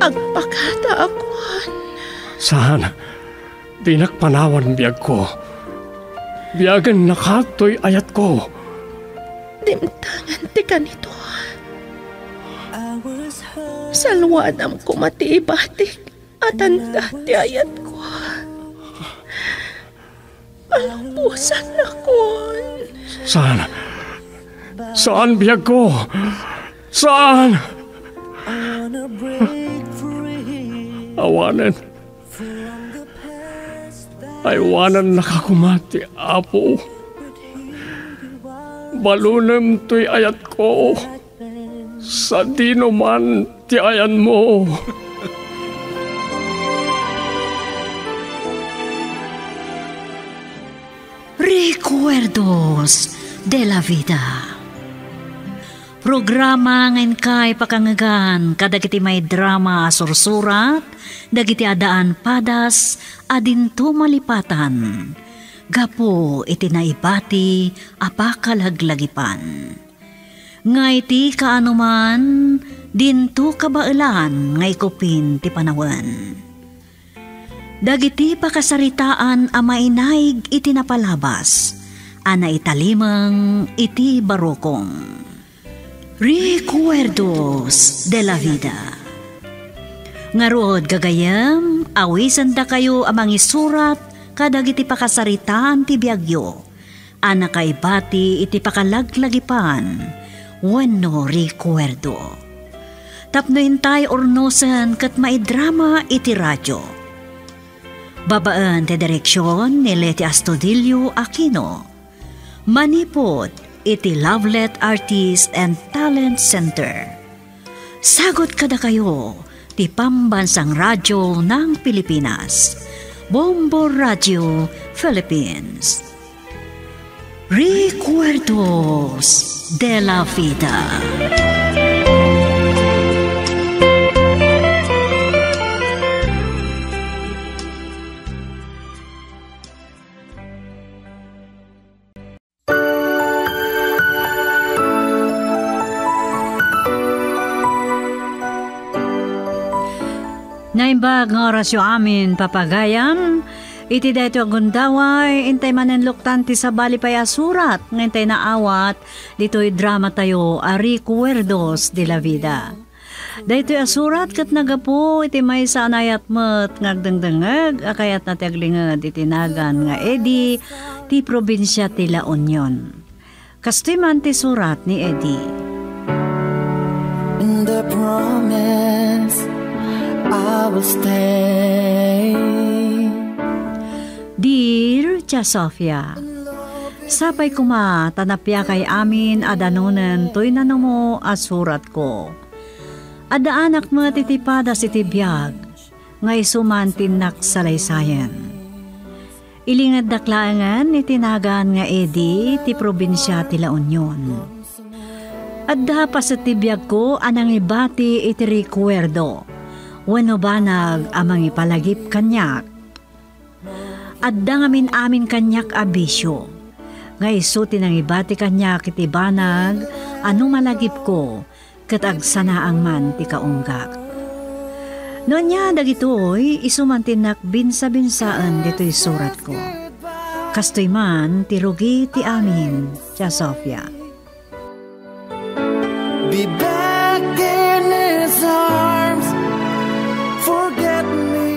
agpakata akuan. Saan? Di nakpanawan biyag ko. Biyagan nakatoy ayat ko. Dimtangan ti kanito. Salwadam ko matiibatik at anda ti ayat ko. Alampusan na kon. Saan? Saan biyag ko? Saan? Awanan. Aywanan nakakumati, Apo. Balunem to'y ayat ko. Sa dino man ti ayan mo. Recuerdos de la Vida. Programa ngayon kay pakangagan kadagiti may drama sursurat, dagiti adaan padas, adinto malipatan. Gapo iti naibati apakalaglagipan. Ngay ti kaanuman, dinto kabailan ngay kupin ti panawan. Dagiti pakasaritaan a mainaig iti napalabas, ana italimang iti barokong. Recuerdos de la Vida. Ngarod gagayam, awisan da kayo amang isurat kadagiti pakasaritaan ti biagyo, ana kaibati iti pakalaglagipan, wenno recuerdo. Tapno intay ornosan kat maidrama iti radyo. Babaan ti direksyon ni Leti Astudillo Aquino. Manipod iti Lovelet Artist and Talent Center. Sagot kada kayo ti Pambansang Radyo ng Pilipinas. Bombo Radio Philippines. Recuerdos de la Vida. Naimbag ng orasyo amin, papagayam, iti dayto agundaway, intay manenluktan ti sabali pay asurat, ngintay na awat, dito'y drama tayo, Recuerdos de la Vida. Dayto'y asurat kat nagapo, iti may sanayat met, ngagdangdangag, akayat na tiaglingad, iti nagan nga edi, ti probinsya ti La Union. Kastoy man ti surat ni Eddie. In the promise I will stay. Dear Tia Sofia, sapay kuma tanapya kay amin adanunen to'y nanamo asurat ko. Ada anak mo titipada si tibiyag, ngay sumantin nak salaysayan. Ilingad daklaangan ni tinagan nga edi ti probinsya ti La Union. Adda pa sa tibiyag ko anang ibati iti recuerdo. Wano banag amang ipalagip kanyak. Adda ngamin amin kanyak abisyo. Ngay isuti ng ibati kanyak iti banag, ano malagip ko, katagsanaang man ti kaunggak. Noon niya dagitoy, isumantinak binsa-binsaan dito'y surat ko. Kastoy man, tirugi ti amin, Tia Sofia. Be back in his arms. Forget me.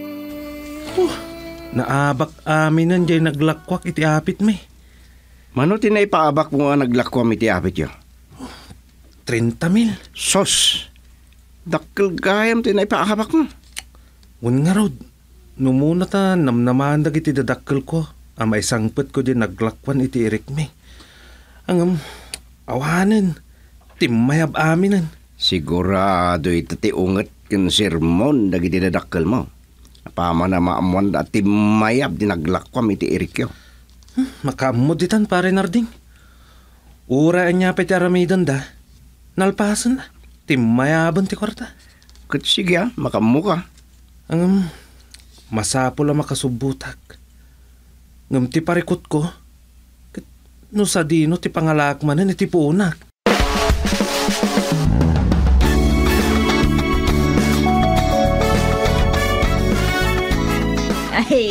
Naabak amin nandiyan naglakwak iti apit me. Mano tinaipaabak mo nga naglakwam iti apit yo? 30,000. Sos! Dakkel gayam tinaipaabak mo. Un nga rod, numuna ta namnamaan dagiti dadakkel ko. Amay sangpet ko din naglakwan iti irik me. Ang awanan, timmayab aminan. Sigurado iti unget ken sermon dagiti dadakkel mo. Apama na maamuan at timmayab dinaglakwam iti irik yo. Makamuditan pare narding. Uraan niya peti aramidan da. Nalpasan na. Timmayaban ti kwarta. Kat sige makamuka. Ang masapo la makasubutak. Ngam ti parikot ko. No sa dino ti pangalakmanan iti puunak.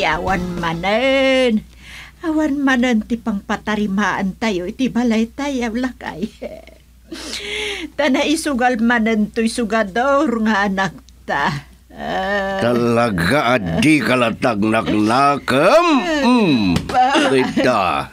awan manen. Awan manen ti pang patarimaan tayo iti balay tayo lakay. Tana isugal manen to'y sugador nga anak ta. Talaga adi kalatag naknakam. Ita.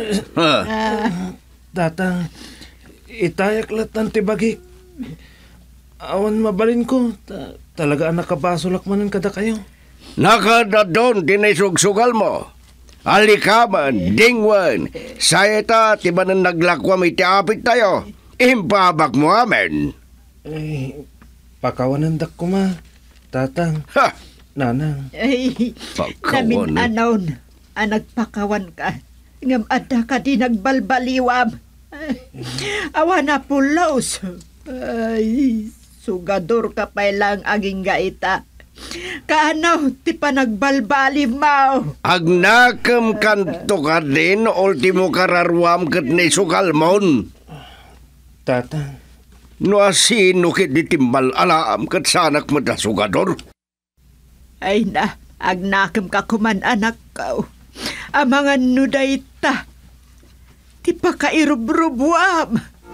Tatang, itayak latan ti bagik. Awan mabalin ko. Talaga anak kabasolak manan kada kayo. Nakadadon tinisugsugal mo. Alikaman, dingwan. Saya ta, tibanan naglakwam iti apit tayo. Impabak mo amen. Pakawanan dak ko ma. Tatang, Ha! nanang. Ay, Pagkawan. namin anaw nagpakawan ka. Ngam ada ka di nagbalbaliwam. Awa na pulos. Ay, sugador ka pa lang aging gaita. Kaanaw, ti pa nagbalbali mo. Agnakam kanto ka din, ultimo kararwam kat ni sugalmon. Tatang, No asino kit di timbal alaam kat sanak mo da sugador. Ay na, agnakam ka kuman anak ka. Amangan nuday ta. Ti pa kairubrubuam.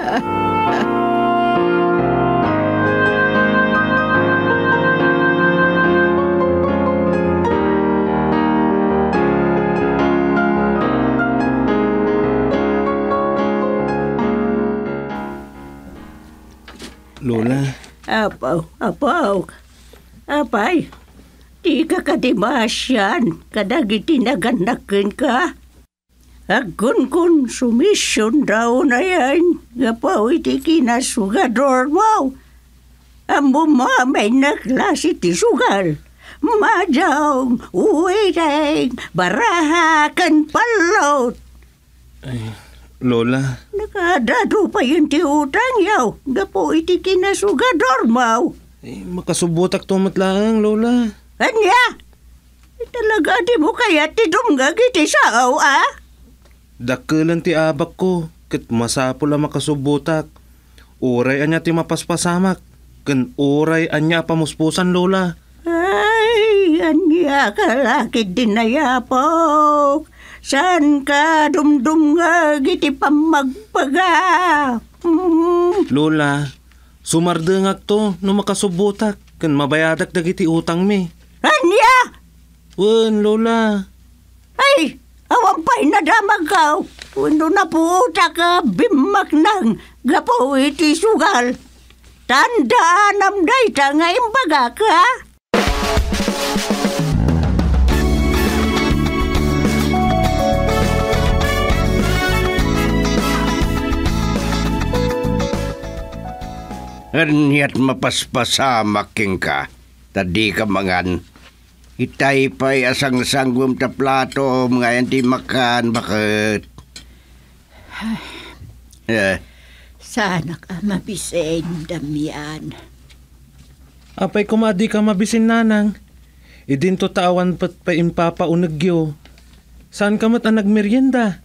Lola, Apaw. Apay, di ka kadimasyan, kadag itinaganakin ka. Agun sumisyon daw na yan, gapaw iti kinasugador mo. Amo may naklase ti sugal. Madyaw, uwireng, barahakan palot. Lola, Nakadado pa yun ti utang yaw, gapaw iti kinasugador mo. makasubutak tumatlaang, Lola. Anya? Talaga di mo kaya ti dumgag iti sao, Dakkelan ti abak ko, kat masapol ang makasubutak. Uray anya ti mapaspasamak, kan uray anya pamuspusan, Lola. Ay, anya kalakit din na yapok. San ka dumdumgag iti pamagpaga? Lola, sumardengag to no makasubutak, kan mabayadak dagiti utang mi. Anya? Wen, Lola. Ay, awang pa'y nadamag ka. Uno na puta ka, bimak nang gapo iti sugal. Tandaan amday ta nga imbaga ka. Anyat mapaspasamak king ka, tadi ka mangan. Itay pa'y asang sanggum ta plato, mga yan di makan, bakit? Sana ka mabisen, Damian. Apay kumadi ka mabisin nanang. Idinto tawan pat pa impapaunagyo. Saan ka mat ang nagmerienda?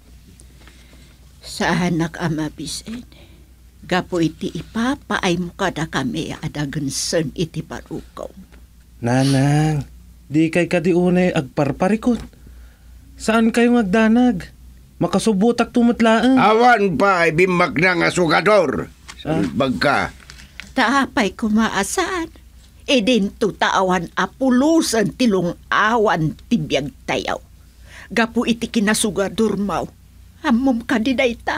Sana ka mabisen. Gapo iti ipapaay mo kada kami adagansan iti parukaw. Nanang, di kay kadiunay agparparikot. Saan kayo agdanag? Makasubutak tumatlaan. Awan pa ay bimak na nga sugador. Salbag ka. Taapay kumaasan. Edin tutawan apulusan tilong awan tibiyag tayaw. Gapo iti kinasugador mau. Amom kadiday ta.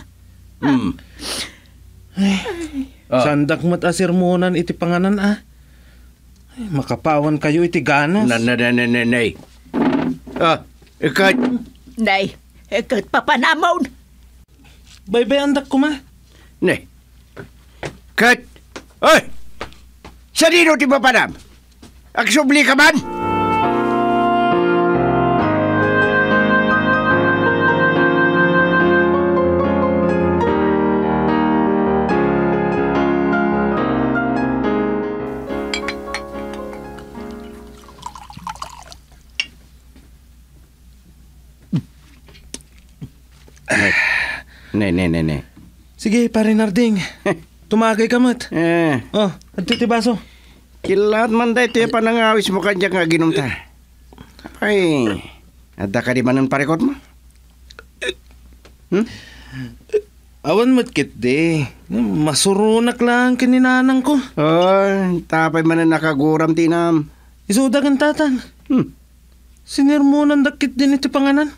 Sandak mat asirmonan iti panganan Ay, makapawan kayo iti ganas. Nanay. Ikat. Nay, kat papanamaon. Baybay andak ko ma. Ne. Kat. Oy! Sa dino ti papanam? Agsubli ka man? Ne. Sige, pare Narding. Tumagay ka mat. Oh, at ti baso. Kilat man day, tiya pa nangawis mo kanya nga ginumta. Ay, Ada ka di man ang parekot mo? Awan mo't kit di. Masurunak lang kininanang ko. Oh, tapay man ang nakaguram tinam. Isudagan tatan. Sinirmunan dakit din iti panganan.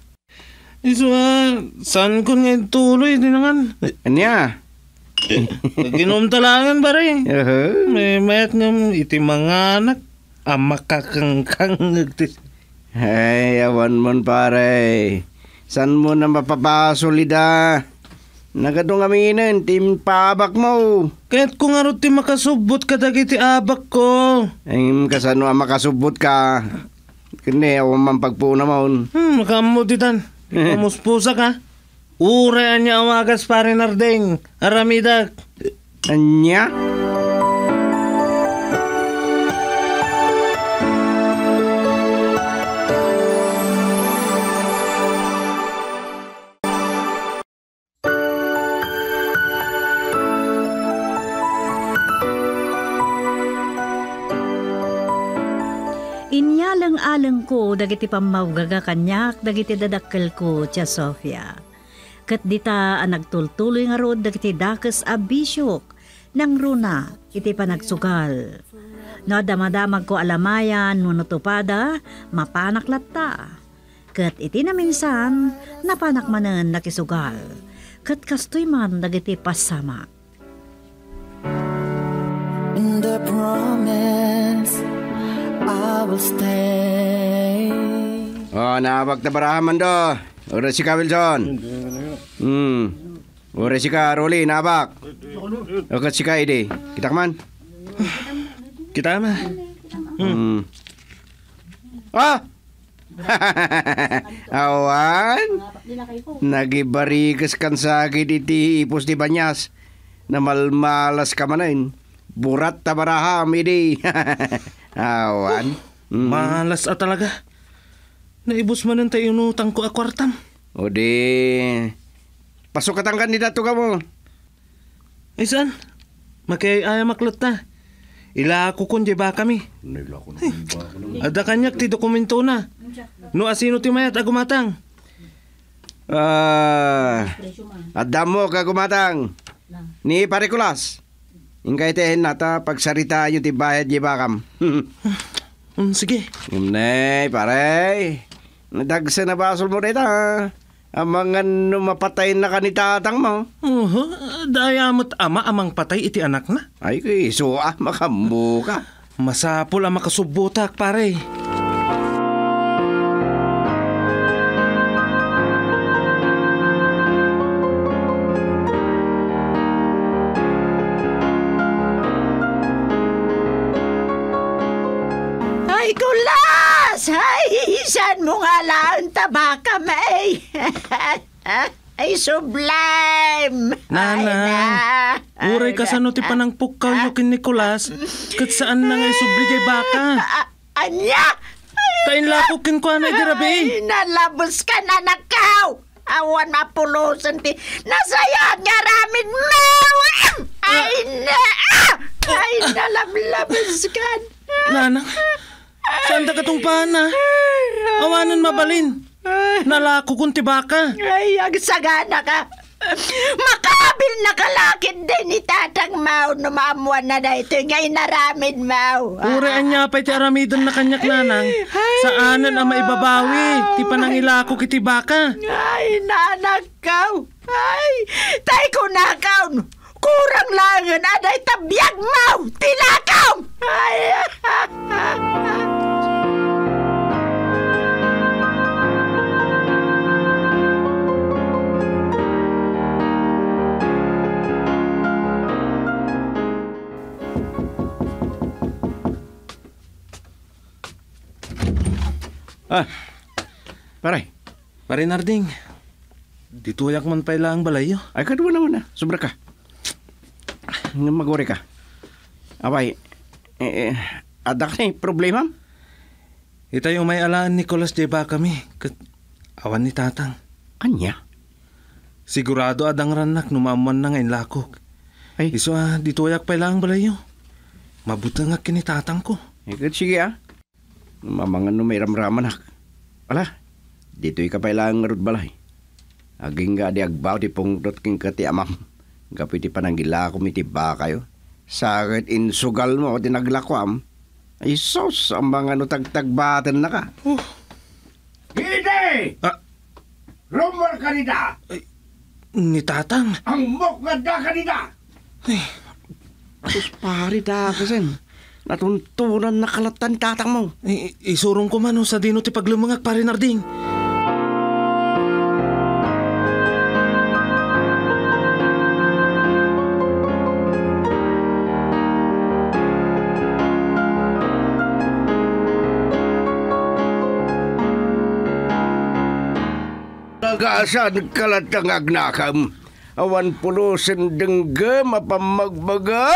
Saan ko nga tuloy dinangan? Anya? Ginom talangan ba rin? May mayat nga iti mga anak. Makakangkang. Ay, awan mon pare. San mo na mapapasolida? Nagadong aminin, tim paabak mo. Kahit kung ano ti makasubot ka dagiti abak ko. Ay, kasano ang makasubot ka? Kini, awan man pagpuna mo. Makamuditan. Kamuspusa ka. Urayan niya awagas pare nardeng. Aramidak. Anya? Inyalang-alang ko dagiti pamawgaga kanyak dagiti dadakkel ko tia Sofia. Ket dita ang nagtultuloy nga rod dagiti dakes a bisyok nang runa iti panagsugal. No damadamag ko alamayan no tupada mapanak latta. Ket iti na minsan napanak manen nakisugal. Ket kastoy man dagiti pasama. In the promise I will stay. Oh, naabag na barahaman do. Ora si ka, Wilson. Ora si ka, Rolly, naabag. O si ka, Ide. Kita ka man? Kita ma. Ah! Awan? Nagibarikas kan sakit iti ipos di Banyas. Na malmalas ka manain. Burat ta baraham, Ide. Awan? Malas talaga. Naibos man ang tayo inutang ko akwartam. O di, pasok katang kandidato ka mo. Ay saan? Makiyaya maklot na. Ila ako kundi ba kami? Ada kanyak ti dokumento na. No asino ti mayat agumatang. Ada mo kagumatang. Ni Parikulas. Ingkay tehen nata pagsarita yung ti bayad di bakam. Sige. Nay, pare. Nadagsa na basol mo rita. Ang mga mapatay na kanitatang mo. Dayamot ama amang patay iti anak na. Ay, iso makambo ka. Masapol ang makasubutak, pare. Ay, kulas! Ay, saan mo nga lang tabaka, may? Ay, sublime! Nana, uray ka sa ti panang pukaw kin Nicolas, kat saan na ngay subli kay baka. Anya? Tain lakukin ko anay dirabi. Ay, nalabos ka na nakaw! Awan mapulosan ti nasayad nga ramin mo! Ay, ay, nalamlabos ka na. Nanang, saan da katong pana? Awanan mabalin. Nalako kung tibaka. Ay, ang sagana ka. Makabil na kalakid din ni Tatang Mau no maamuan na ito ngay naramid Mau. Uraan niya pa iti aramidon na kanyak nanang. Saanan ang maibabawi? Ti panangilako kiti baka. Ay, nanakaw. Ay, tay ko nakaw. Kurang langan aday tabiyag Mau. Tilakaw. Ay, Pare. Pare Narding, dituyak man pa ilang balayo. Ay, kadwa naman na. Sobra ka. Maguri ka. Abay, ada ka problema? Itayo may alaan Nicolas de ba kami. Awan ni Tatang. Kanya? Sigurado adang ranak numaman na ngayon lakok. Ay. Iso dituyak pa ilang balayo. Mabuta nga kinitatang ko. Sige Mamangan no may ramraman hak. Ala, Dito'y kapailang nga rod balay. Aging nga di agbaw ti pungtot king kati amam. Kapiti pananggila ko miti ba kayo. Sakit insugal mo tinaglakwam. Ay sos, ang mga nutagtagbatan na ka. Hide! Rumor ka nita! Ni Tatang. Ang mokad na ka nita! Sus pari da kasen. Natuntunan na kalatan tatang mo. Isurong ko man sa dino ti paglumangag pare Narding. Nagasan kalatang agnakam. Awan pulusin dengga mapamagbaga.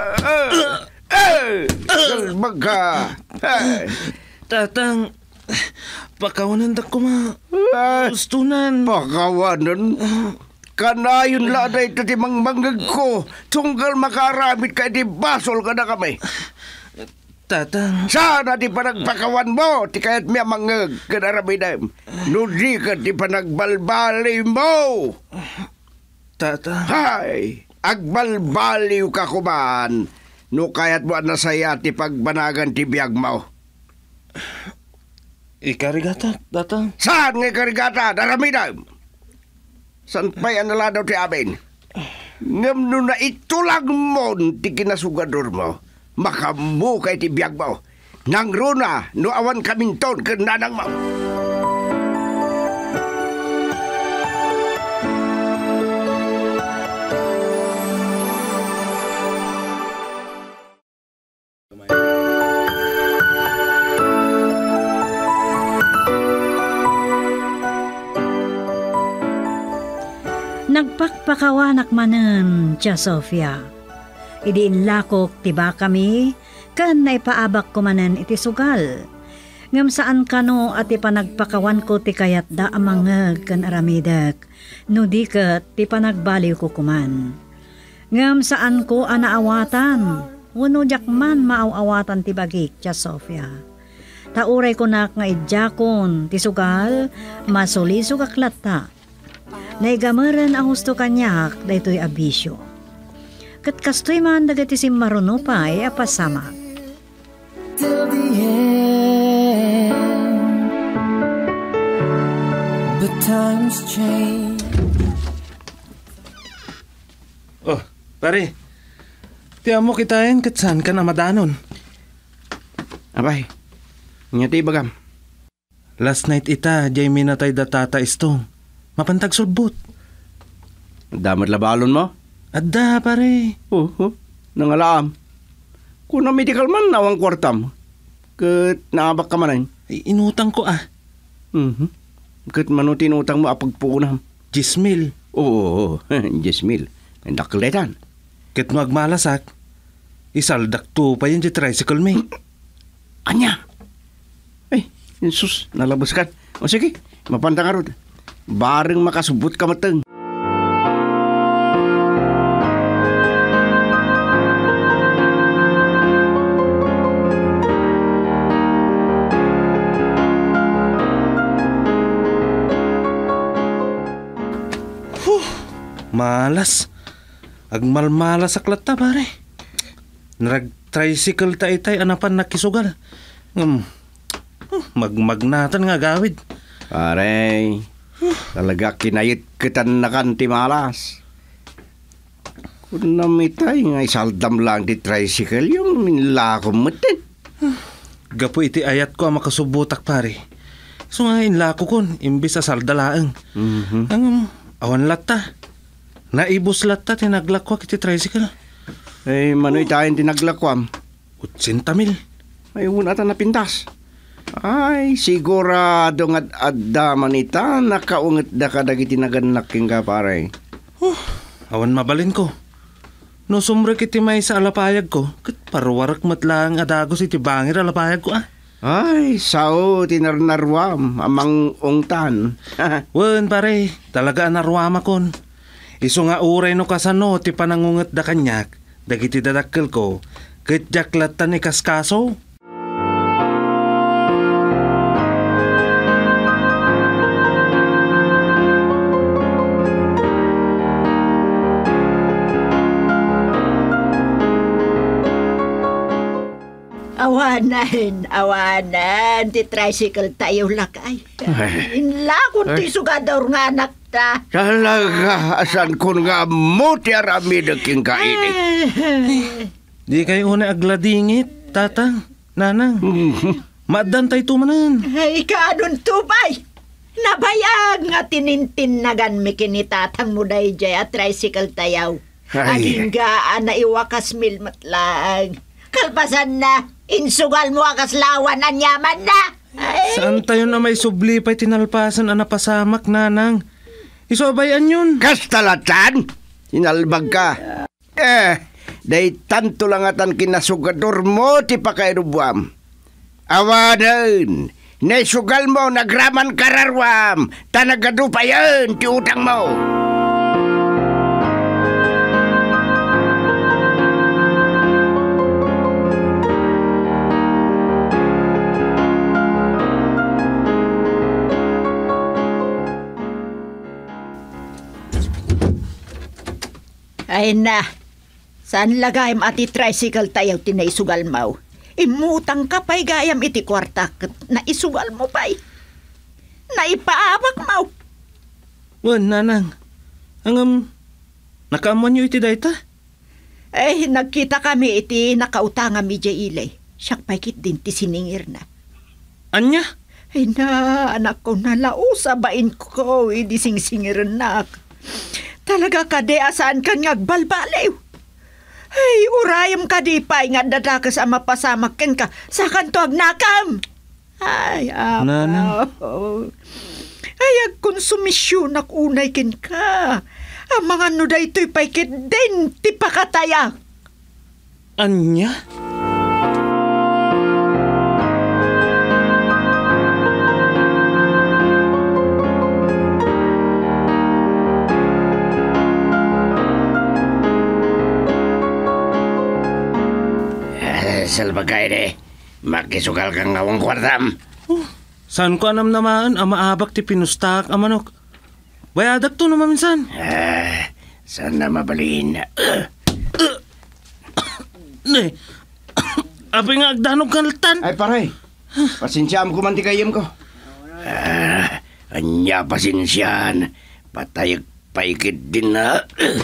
Salbaga. Tatang, pakawanan da ko gustunan. Pakawanan? Kanayon lada ito ti manggag ko. Tunggal makaramit ka di basol ka na kami. Tatang. Sana di panagpakawan mo. Ti kayat miya manggag kanarabidam. Nudi ka di panagbalbali mo. Tatang. Hay, agbalbaliw ka kuman. No kayat mo nasaya ti pagbanagan ti biyag mo. Ikarigata, Tatang. Saan nga ikarigata? Daramidam. San pa'y anala daw ti amin? Ngam no na itulang mo ti kinasugador mo. Makamu kay ti biyag mo. Nang runa, no awan kaminton kananang mo. Nagpakpakawanak manen, Tia Sofia. Idiin lakok tiba kami, kan naipaabak ko manen iti sugal. Ngam saan kano at ipanagpakawan ko ti kayat da amangag kan aramidak, no di kat ti panagbaliw ko kuman. Ngam saan ko anaawatan, wano jakman maaawatan ti bagik, Tia Sofia. Tauray ko nak nga idjakon ti sugal, masulisog aklata. Naigamaran ang husto kanyak daytoy abisyo. Kat kastoy man dagati si marunupay apasama. Till the end, but times change. Oh, pare. Tiyan mo kitain kat saan ka na madanon. Abay, ngati bagam. Last night ita, jay minatay da tata istong. Mapantag sulbot. Damat labalon mo? Adda, pare. Nangalaam. Kung na medical man, nawang kwartam. Kat naabak ka man Ay, inutang ko Kat manutin utang mo apagpunam. 10,000. Oo, 10,000. Ang dakletan. Kat magmalasak, isaldak to pa yun di tricycle me. Anya? Ay, sus, nalabas ka. O sige, mapantang arod. Bareng makasubot ka mateng. Malas. Agmalmalas aklat ta, pare. Narag-tricycle ta itay anapan nakisugal. Magmagnatan nga gawid. Pare, talaga kinayit kitan na kanti malas. Kung namitay nga isaldam lang di tricycle, yung minlakom mo din. Gapo iti ayat ko ang makasubutak, pare. So nga inlako kon, imbis sa saldalaang. Ang awan latta. Naibos latta, tinaglakwak iti tricycle. Eh, manoy tayo tinaglakwam. 80,000. Ay, unata na pintas. Ay, sigurado nga't adda manita, nakaungat da ka dagiti naganaking ka, pare. Awan mabalin ko. No sumrek iti may sa alapayag ko, kat parwarak matlang adagos iti bangir alapayag ko Ay, sao tinarnarwam, amang ungtan. Wen pare, talaga narwama kon. Iso nga uray no kasano ti panangungat da kanyak, dagiti dadakkel ko, kat jaklatan ni kaskaso. Awanan, ti tricycle tayo lakay. Inlakon ti sugador nga anak ta. Talaga, asan kun nga mo ti arami king kaini. Di kayo una agladingit, tatang, nanang. Maadan tayo tumanan. Ay, kaadon tubay. Nabayag nga tinintin-nagan mi kinitatang mo dahi jay at tricycle tayaw. Aging gaan na iwakas milmatlaang. Kalpasan na, insugal mo akas lawan ang yaman na. Ay. Saan tayo na may subli pa'y tinalpasan ang napasamak, nanang? Isobayan yun. Kastalatan? Sinalbag ka. Day tanto lang atan kinasugador mo ti pakairubuam. Awadan, naisugal mo nagraman kararwam, tanagado pa yan ti utang mo. Ay na, saan lagayam ati tricycle tayo tinaisugal mo? Imutang ka pa'y gayam iti kwarta na isugal mo pa'y. Naipaabak mo. Wan, nanang. Nakaamuan nyo iti dayta? Nagkita kami iti nakautanga mi jay ilay. Siyak pa'y kit din ti siningir na. Anya? Ay na, anak ko nalausabain ko, di sing-singir na. Talaga ka de asaan ka ngagbalbaliw. Ay, urayam ka di pa nga dadakas ang mapasamak ken ka sa kanto agnakam. Ay, apa. Nanang. Ay, agkonsumisyon ak unay ken ka. Ang mga nuday to'y paikit din ti pakataya. Anya? Salbagay de, makisugal kang ngawang kwartam. Saan ko anam naman ang maabak ti pinustak ang manok? Bayadak to naman minsan. Saan na mabalin? Apay nga agdanog kaltan. Ay paray, pasensyaam ko man ti kayem ko. Anya pasensyan, patayag paikid din na.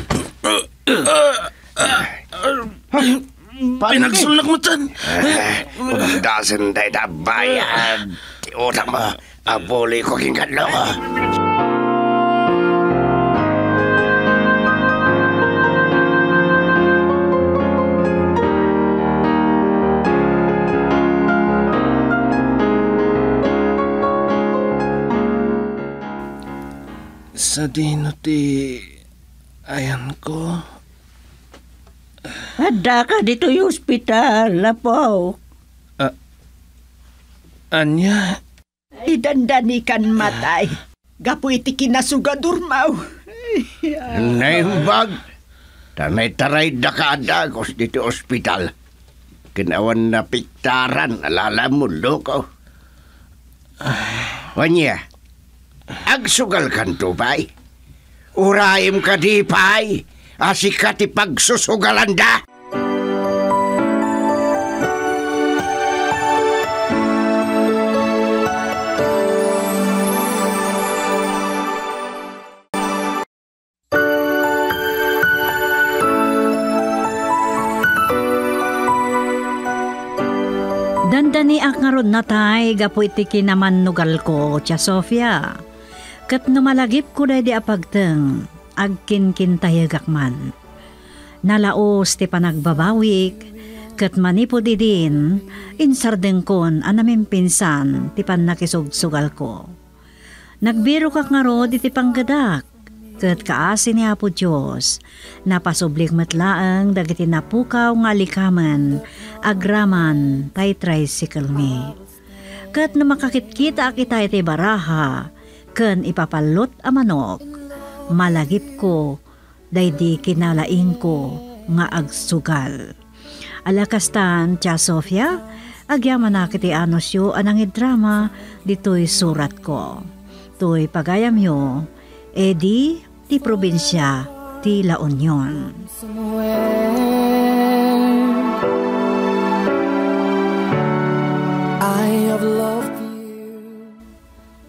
Pinagsulak mo tan. Dasan tayo na bayad. Utang mo, abuli ko king kadlo ko. Sa dino ti ayan ko. Ada ka dito yung ospital, lapo. Anya? Ay, dandanikan matay. Gapu iti kinasugadur mau. Naimbag, tanay taray da ka adagos dito ospital. Kinawan na piktaran, alala mo, loko. Wanya, agsugal kan tubay. Urayim ka di pay. Asik ka ti pagsusugalan da. Dandani ak nga rod natay, gapu iti kinaman nugal ko, Tia Sofia. Kat numalagip ko na di apagteng, agkin-kintayagak man. Nalaos ti panagbabawik, kat manipod din, insardeng kon anamin pinsan ti panakisugsugal ko. Nagbiro kak nga rod iti panggadak, kat kaasi ni Apo Diyos, napasublik matlaang dagiti napukaw nga likaman, agraman tay tricycle mi. Kat na makakitkita kita iti baraha, ken ipapalot a manok, malagip ko, daydi kinalaing ko nga agsugal. Alakastan, Tia Sofia, agyaman na kiti anosyo anang idrama, dito'y surat ko. To'y pagayam yo, edi ti probinsya ti La Union.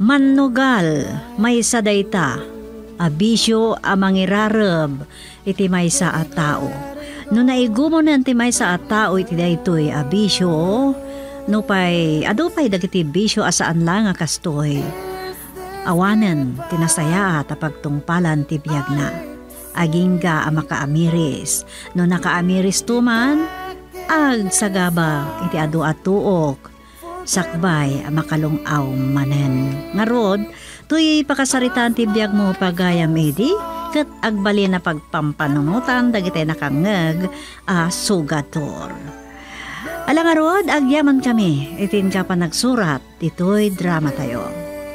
Mannugal, may sadayta, abisyo a mangirarab, iti may sa at tao. No naigumonan ti may sa at tao iti daytoy abisyo, no pay, adupay dagiti bisyo asaan lang nga kastoy. Awanen, tinasaya at pagtungpalan ti biyag na. Agingga a makaamiris, no nakaamiris tuman, ag sagaba iti adu atuok, sakbay makalungaw manen. Ngarod, tuy pakasaritan ti biyag mo pagayam edi, ket agbali na pagpampanunutan dagiti nakangeg a sugator. Alangarod, agyaman kami, itin ka pa nagsurat, dito'y drama tayo.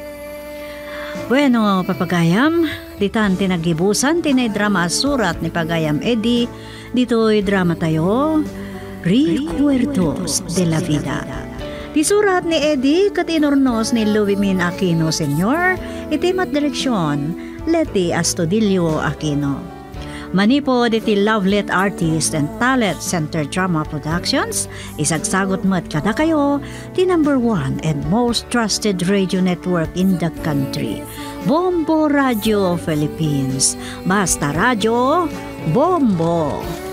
Bueno, papagayam, ditan tinagibusan, tinay drama surat ni Pagayam Edi, dito'y drama tayo, Recuerdos de la Vida. Di surat ni Eddie katinornos ni Luimin Aquino Sr. itimat direksyon Leti Astudillo Aquino. Manipod iti Lovelet Artist and Talent Center Drama Productions, isagsagot mo't kada kayo di #1 and most trusted radio network in the country, Bombo Radio Philippines. Basta Radio, Bombo!